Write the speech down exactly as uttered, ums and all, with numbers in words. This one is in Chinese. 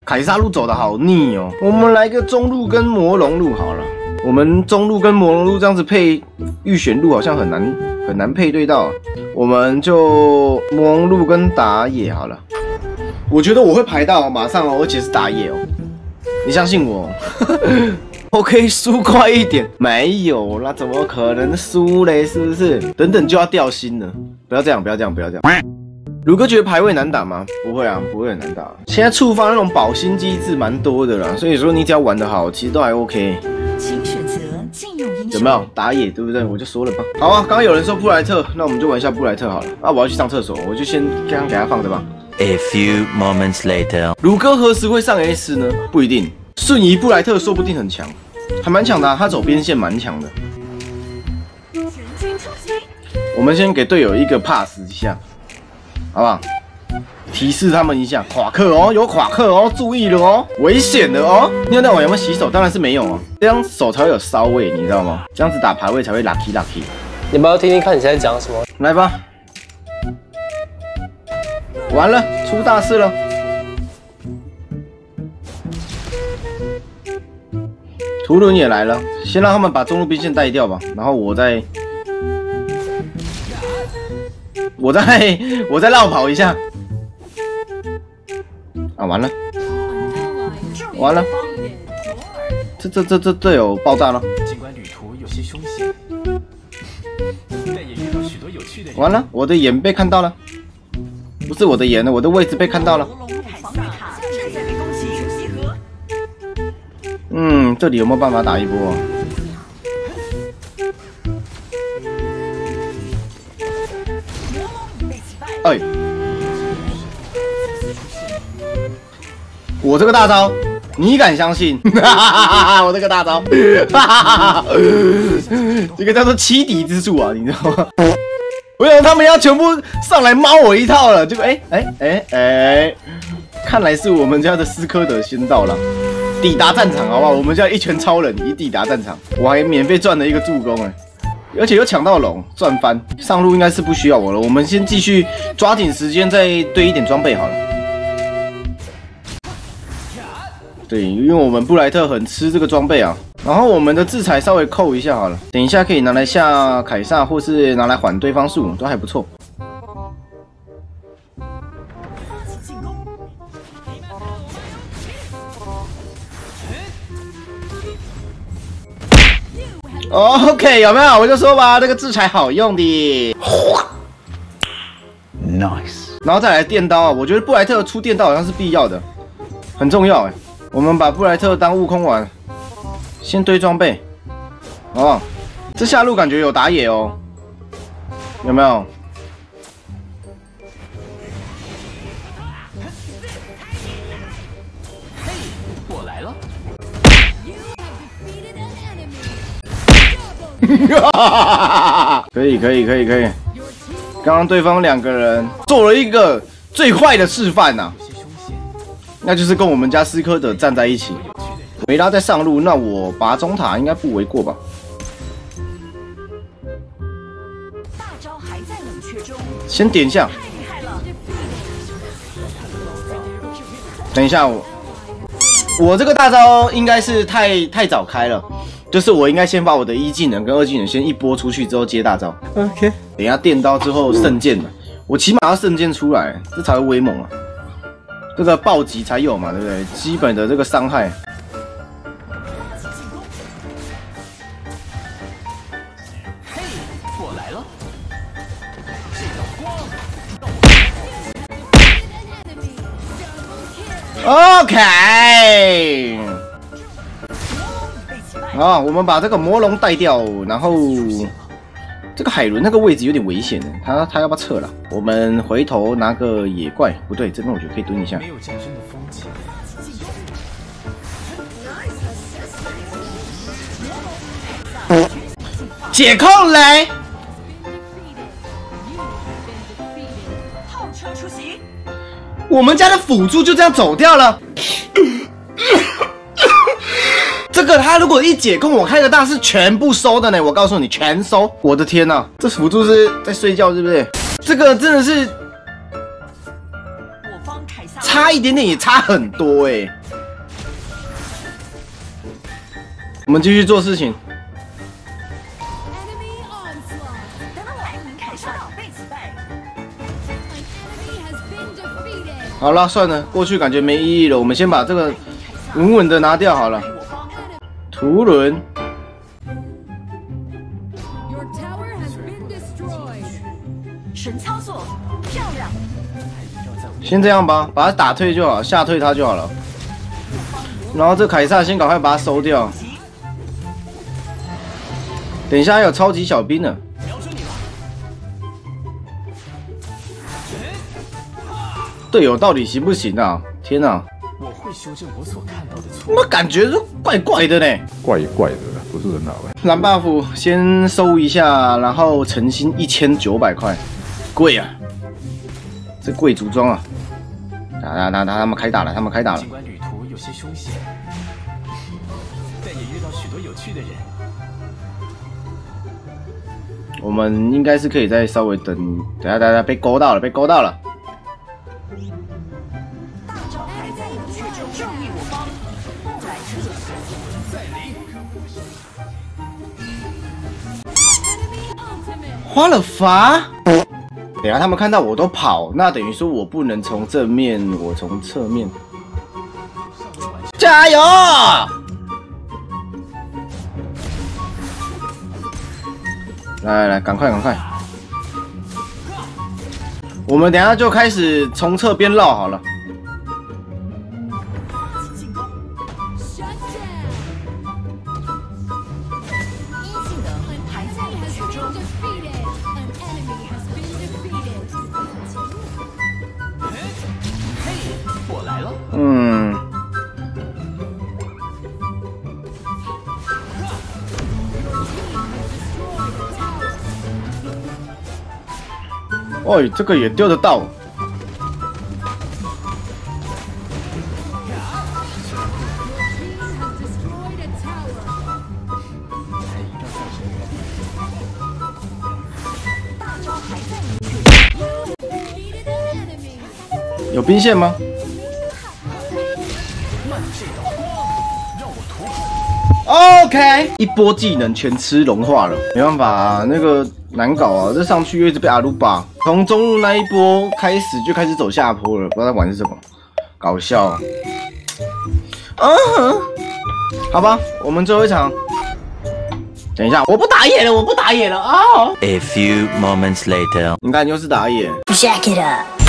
凯撒路走的好腻哦，我们来个中路跟魔龙路好了。我们中路跟魔龙路这样子配预选路好像很难很难配对到、啊，我们就魔龙路跟打野好了。我觉得我会排到马上哦，而且是打野哦，你相信我。OK， 输快一点，没有啦，怎么可能输嘞？是不是？等等就要掉星了，不要这样，不要这样，不要这样。鲁哥觉得排位难打吗？不会啊，不会很难打。现在触发那种保星机制蛮多的啦，所以说你只要玩得好，其实都还 OK。请选择禁用英雄。有没有打野，对不对？我就说了吧。好啊，刚刚有人说布莱特，那我们就玩一下布莱特好了。啊，我要去上厕所，我就先刚刚给他放着吧。 A few moments later， 鲁哥何时会上 S 呢？不一定。瞬移布莱特说不定很强，还蛮强的、啊，他走边线蛮强的。我们先给队友一个 pass 一下。好不好？提示他们一下，夸克哦，有夸克哦，注意了哦，危险的哦。尿尿完有没有洗手？当然是没有哦，这样手才会有骚味，你知道吗？这样子打排位才会 lucky lucky。 你们要听听看你现在讲什么？ 来吧，完了，出大事了。图伦也来了，先让他们把中路兵线带掉吧，然后我再。我再我再绕跑一下，啊，完了，完了，这这这这这有爆炸了。尽管旅途有些凶险，但也遇到许多有趣的人。完了，我的眼被看到了，不是我的眼了，我的位置被看到了。嗯，这里有没有办法打一波、啊？哎，我这个大招，你敢相信？我这个大招，这个叫做欺敌之术啊，你知道吗？我想他们要全部上来猫我一套了，结果哎哎哎哎，看来是我们家的斯科德先到了，抵达战场好不好？我们家一拳超人已抵达战场，我还免费赚了一个助攻哎。而且又抢到龙，赚翻！上路应该是不需要我了，我们先继续抓紧时间，再堆一点装备好了。对，因为我们布莱特很吃这个装备啊。然后我们的制裁稍微扣一下好了，等一下可以拿来下凯撒，或是拿来缓对方术，都还不错。OK， 有没有？我就说吧，这个制裁好用的。Nice。然后再来电刀啊，我觉得布莱特出电刀好像是必要的，很重要哎。我们把布莱特当悟空玩，先堆装备，好不好？这下路感觉有打野哦，有没有？我来了。可以可以可以可以，刚刚对方两个人做了一个最坏的示范呐、啊，那就是跟我们家斯科德站在一起，维拉在上路，那我拔中塔应该不为过吧？先点一下，等一下我，我这个大招应该是太太早开了。就是我应该先把我的一技能跟二技能先一波出去之后接大招 ，OK。等一下电刀之后圣剑了，我起码要圣剑出来，这才会威猛啊。这个暴击才有嘛，对不对？基本的这个伤害。嘿，我来了。OK。啊，我们把这个魔龙带掉，然后这个海伦那个位置有点危险的，他他要不要撤了？我们回头拿个野怪，不对，这边我觉得可以蹲一下。没有健身的风景。解控雷。我们家的辅助就这样走掉了。这个他如果一解控，我开个大是全部收的呢。我告诉你，全收。我的天哪，这辅助是在睡觉，是不是？这个真的是差一点点也差很多哎、欸。我们继续做事情。好了，算了，过去感觉没意义了。我们先把这个稳稳的拿掉好了。图伦。 神操作，漂亮！ 先这样吧，把他打退就好，吓退他就好了。然后这凯撒先赶快把他收掉。等一下还有超级小兵呢。队友到底行不行啊？天哪！我会修正我所看到的错。我感觉是怪怪的呢。 怪怪的，不是很好哎。 蓝 buff 先收一下，然后诚心一千九百块。 贵啊！这贵族装啊！打打打打，他们开打了，他们开打了。尽管旅途有些凶险，但也遇到许多有趣的人。我们应该是可以再稍微等，等下等下被勾到了，被勾到了。 大招还在，却就正义我方，后来者再临。 花了罚。 等下他们看到我都跑，那等于说我不能从正面，我从侧面。加油！来来来，赶快赶快！我们等下就开始从侧边绕好了。嗯，哦，这个也丢得到。有兵线吗？ OK， 一波技能全吃融化了，没办法啊，那个难搞啊，这上去又一直被阿鲁巴，从中路那一波开始就开始走下坡了，不知道在玩什么，搞笑啊！嗯，好吧，我们最后一场，等一下，我不打野了，我不打野了啊！ A few moments later， 你看又是打野 ，Jack it up。